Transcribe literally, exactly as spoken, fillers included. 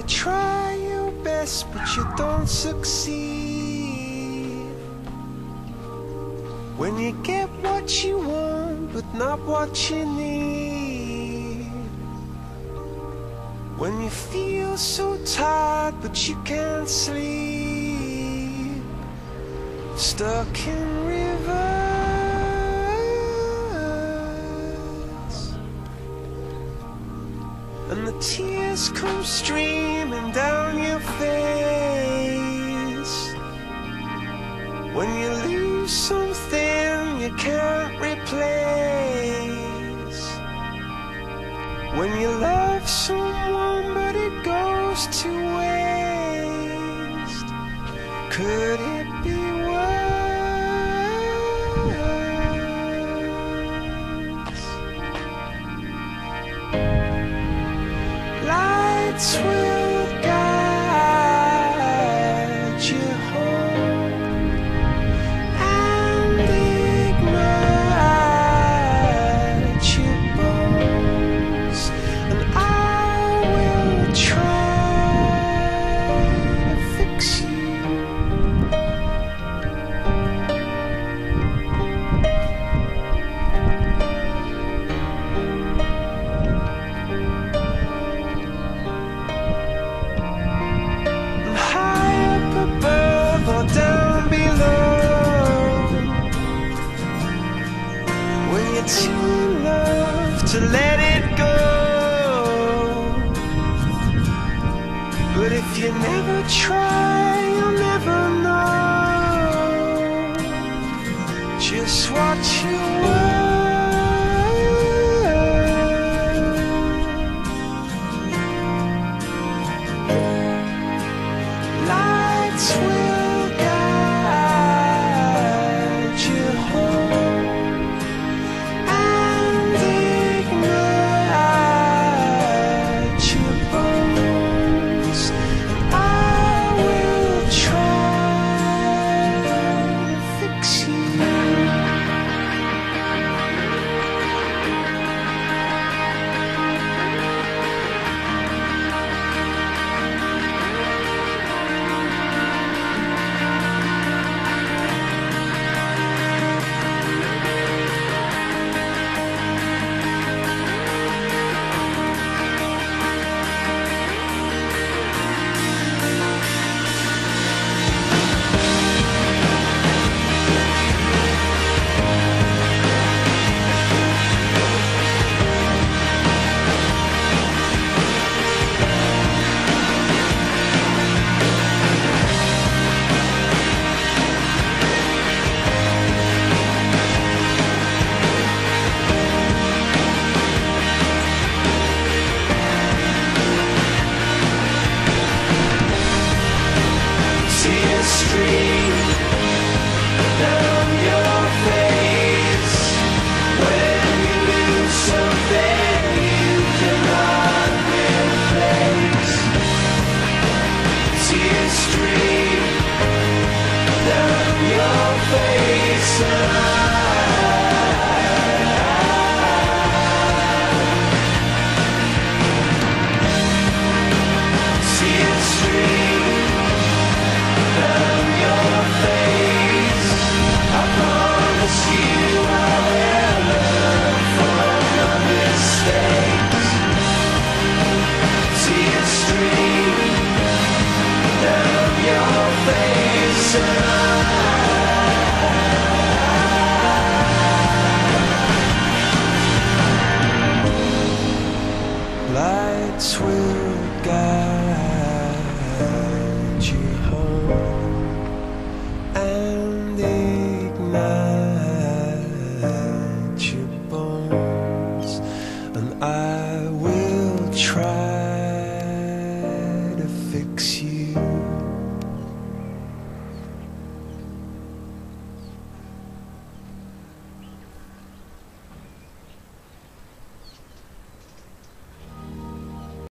try your best, but you don't succeed. When you get what you want, but not what you need. When you feel so tired, but you can't sleep. Stuck in rivers, and the tears come streaming down your face. When you lose something you can't replace. When you love someone but it goes to waste. Could it be worse? Lights will guide you home and ignite your bones, and I will try to fix you. Or down below, when you're too in love to let it go. But if you never try, you'll never know just what you were. Lights will stream down your face when you lose something you cannot replace. Tears stream down your face, and I tears stream down your face. I promise you I will learn from your mistakes. Tears stream down your face, and I